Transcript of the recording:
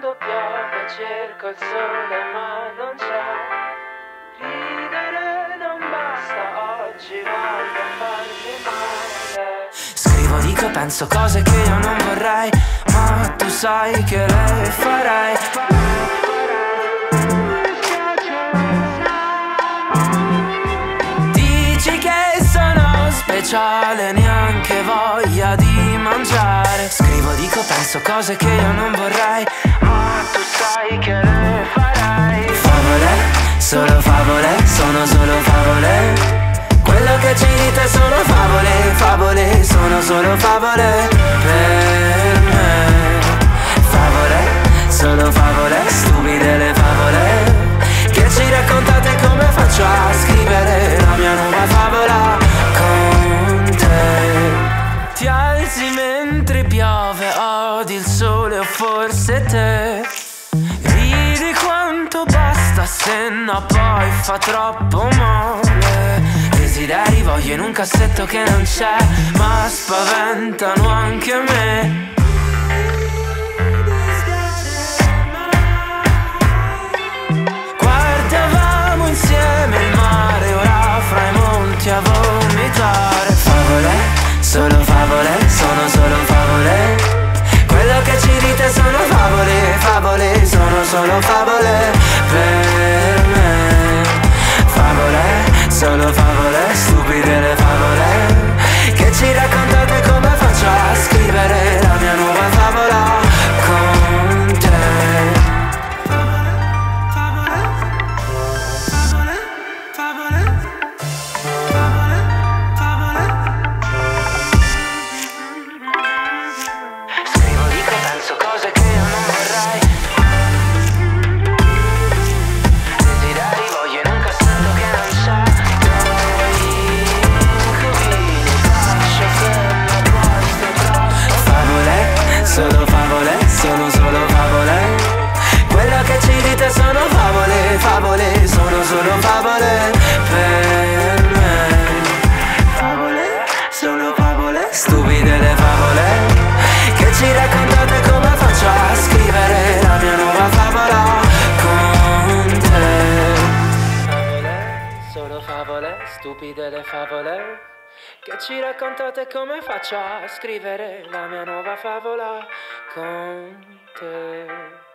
quando piove cerco il sole ma non c'è. Ridere non basta, oggi voglio farmi male. Scrivo, dico, penso cose che io non vorrei, ma tu sai che le farei. Dici che sono speciale, neanche voglia di mangiare. Scrivo, dico, penso cose che io non vorrei, ma tu sai che le farei. Favole, solo favole, sono solo favole. Quello che ci dite sono favole, favole, sono solo favole per me. Favole, solo favole, stupide le favole che ci raccontate come faccio a scrivere la mia nuova favola con te. Ti alzi mentre piove, odi il sole o forse te. Ridi quanto basta, se no poi fa troppo male. Desideri voglio in un cassetto che non c'è, ma spaventano anche me. Guardavamo insieme il mare, ora fra i monti a vomitare. Favole, solo favole, sono solo favole. Quello che ci dite sono favole, favole, sono solo favole per me. Favole, solo favole, stupide le favole che ci raccontate come faccio a scrivere la mia nuova favola con te. Favole, favole, favole, favole, favole, favole. Scrivo, dico, penso cose che io non vorrei. Desideri voglio in un cassetto che non c'è. Favole, solo favole, sono solo favole. Quello che ci dite sono favole, favole, sono solo favole per me. Favole, solo favole, stupide le favole che ci raccontate come faccio a scrivere la mia nuova favola con te. Favole, solo favole, stupide le favole che ci raccontate come faccio a scrivere la mia nuova favola con te.